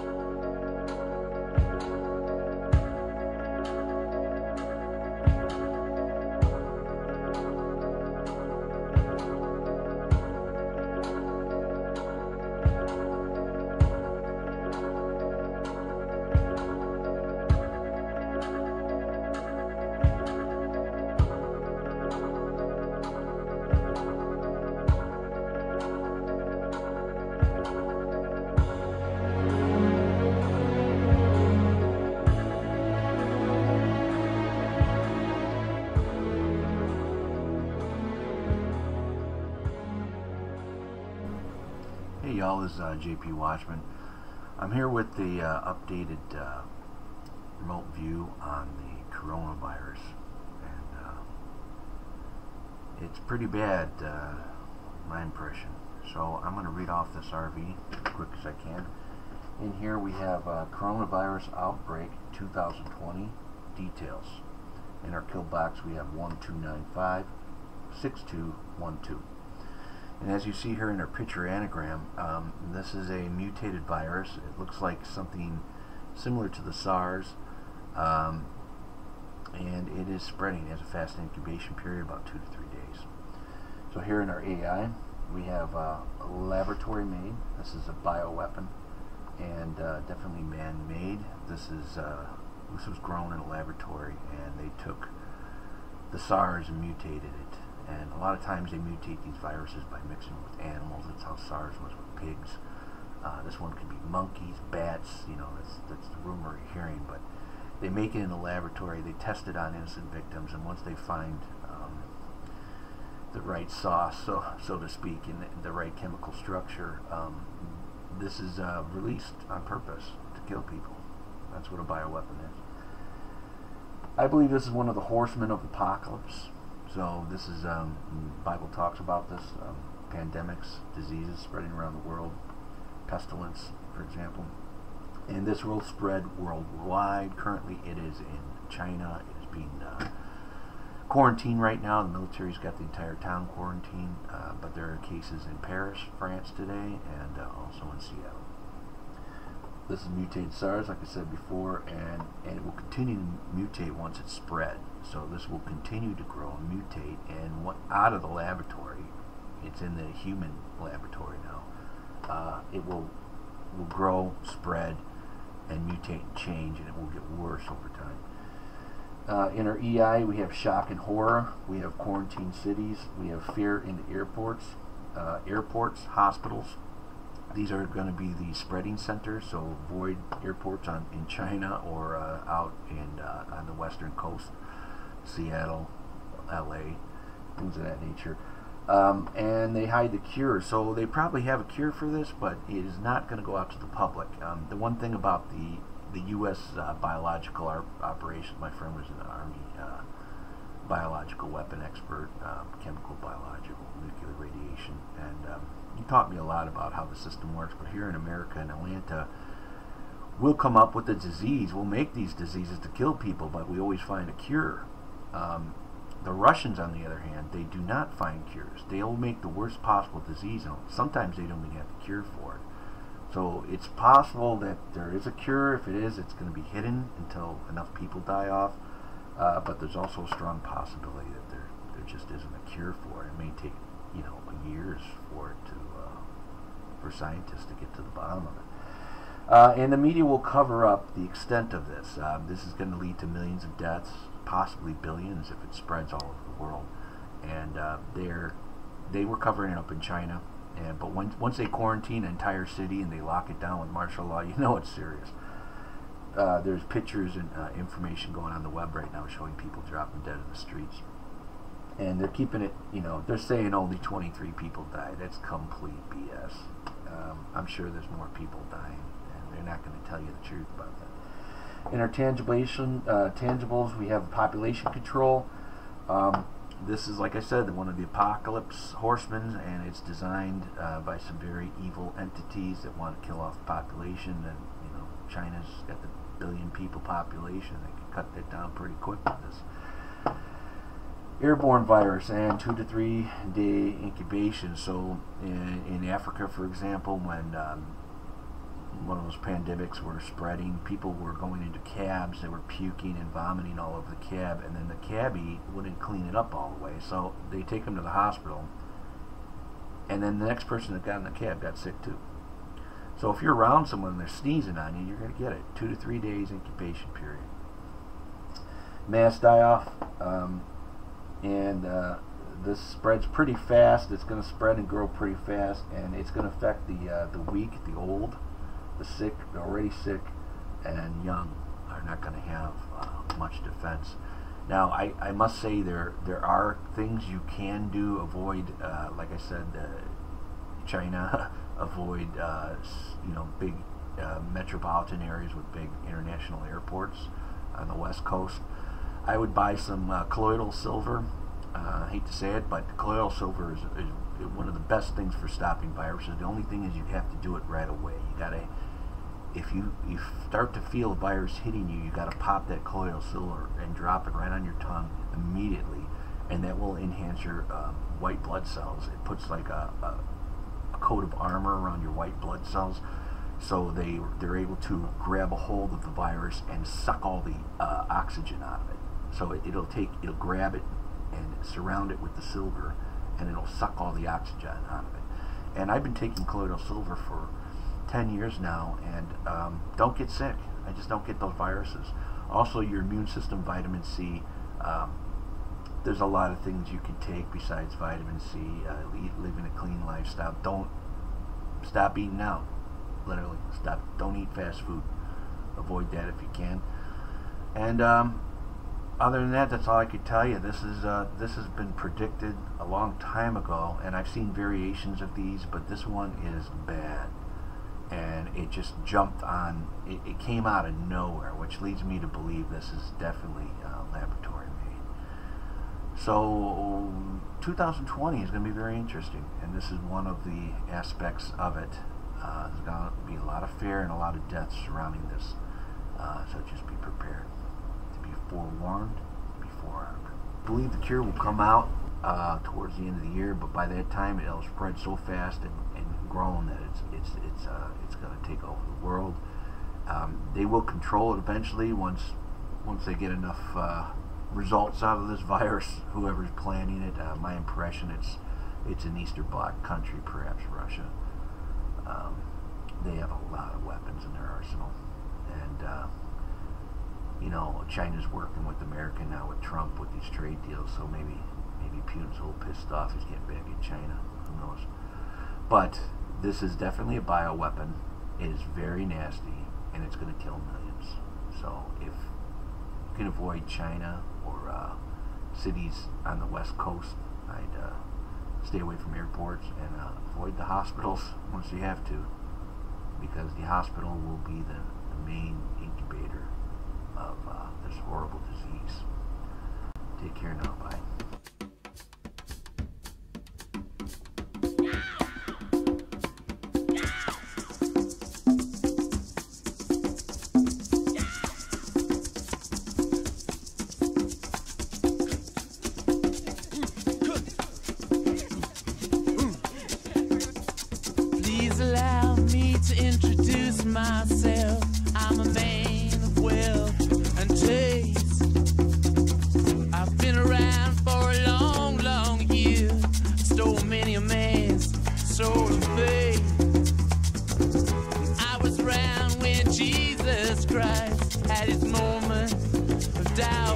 Hey y'all, this is JP Watchman. I'm here with the updated remote view on the coronavirus, and it's pretty bad, my impression. So I'm going to read off this RV as quick as I can. In here we have coronavirus outbreak 2020 details. In our kill box we have 1295-6212. And as you see here in our picture anagram, this is a mutated virus. It looks like something similar to the SARS, and it is spreading. It has a fast incubation period, about 2 to 3 days. So here in our AI, we have laboratory made. This is a bioweapon, and definitely man-made. This was grown in a laboratory, and they took the SARS and mutated it. And a lot of times they mutate these viruses by mixing them with animals. That's how SARS was with pigs. This one could be monkeys, bats, you know, that's the rumor you're hearing. But they make it in a laboratory, they test it on innocent victims, and once they find the right sauce, so to speak, and the right chemical structure, this is released on purpose to kill people. That's what a bioweapon is. I believe this is one of the horsemen of the apocalypse. So this is, the Bible talks about this, pandemics, diseases spreading around the world, pestilence, for example. And this will spread worldwide. Currently it is in China. It is being quarantined right now. The military's got the entire town quarantined, but there are cases in Paris, France today, and also in Seattle. This is mutated SARS, like I said before, and it will continue to mutate once it's spread. So this will continue to grow and mutate, and out of the laboratory, it's in the human laboratory now. It will grow, spread, and mutate and change, and it will get worse over time. In our EI, we have shock and horror. We have quarantine cities. We have fear in the airports, hospitals. These are going to be the spreading centers, so avoid airports in China or out on the western coast, Seattle, LA, things of that nature. And they hide the cure, so they probably have a cure for this, but it is not going to go out to the public. The one thing about the U.S. biological operations, my friend was in the Army, biological weapon expert, chemical, biological, nuclear radiation, and he taught me a lot about how the system works. But here in America, in Atlanta, we'll come up with a disease. We'll make these diseases to kill people, but we always find a cure. The Russians, on the other hand, they do not find cures. They'll make the worst possible disease, and sometimes they don't even have the cure for it. So it's possible that there is a cure. If it is, it's going to be hidden until enough people die off. But there's also a strong possibility that there just isn't a cure for it. It may take, years for it for scientists to get to the bottom of it. And the media will cover up the extent of this. This is going to lead to millions of deaths, possibly billions if it spreads all over the world. And they were covering it up in China. But once they quarantine an entire city and they lock it down with martial law, you know it's serious. There's pictures and information going on the web right now showing people dropping dead in the streets. And they're keeping it, they're saying only 23 people died. That's complete BS. I'm sure there's more people dying, and they're not going to tell you the truth about that. In our tangibles, we have population control. This is, like I said, one of the apocalypse horsemen, and it's designed by some very evil entities that want to kill off the population. And China's got the billion people population. They can cut that down pretty quick with this. Airborne virus and 2 to 3 day incubation. So in Africa, for example, when one of those pandemics were spreading. People were going into cabs, they were puking and vomiting all over the cab, and then the cabbie wouldn't clean it up all the way, so they take them to the hospital, and then the next person that got in the cab got sick too. So if you're around someone and they're sneezing on you, you're going to get it. 2 to 3 days incubation period. Mass die-off, and this spreads pretty fast. It's going to spread and grow pretty fast, and it's going to affect the weak, the old, the sick, the already sick, and young are not going to have much defense. Now, I must say there are things you can do. Avoid, like I said, China. Avoid, big metropolitan areas with big international airports on the West Coast. I would buy some colloidal silver. I hate to say it, but colloidal silver is one of the best things for stopping viruses. The only thing is you have to do it right away. You gotta, if you start to feel a virus hitting you, you gotta pop that colloidal silver and drop it right on your tongue immediately, and that will enhance your white blood cells. It puts like a coat of armor around your white blood cells, so they're able to grab a hold of the virus and suck all the oxygen out of it. So it'll grab it and surround it with the silver, and it'll suck all the oxygen out of it. And I've been taking colloidal silver for 10 years now, and don't get sick. I just don't get those viruses. Also, your immune system, vitamin C. There's a lot of things you can take besides vitamin C. Living a clean lifestyle. Don't stop eating out. Literally, stop. Don't eat fast food. Avoid that if you can. And other than that, that's all I could tell you. This has been predicted a long time ago, and I've seen variations of these, but this one is bad. And it just jumped on. It came out of nowhere, which leads me to believe this is definitely laboratory made. So 2020 is going to be very interesting, and this is one of the aspects of it. There's going to be a lot of fear and a lot of deaths surrounding this, so just be prepared. To be forewarned, be forearmed. I believe the cure will come out towards the end of the year, but by that time it'll spread so fast and grown that it's going to take over the world. They will control it eventually once they get enough results out of this virus. Whoever's planning it, my impression it's an Eastern Bloc country, perhaps Russia. They have a lot of weapons in their arsenal, and China's working with America now with Trump with these trade deals. So maybe Putin's a little pissed off. He's getting back at China. Who knows? But this is definitely a bioweapon. It is very nasty, and it's going to kill millions. So if you can avoid China or cities on the West Coast, I'd stay away from airports and avoid the hospitals once you have to, because the hospital will be the main incubator of this horrible disease. Take care now. Bye. Allow me to introduce myself. I'm a man of wealth and taste. I've been around for a long, long year. Stole many a man's soul of faith. I was around when Jesus Christ had his moment of doubt.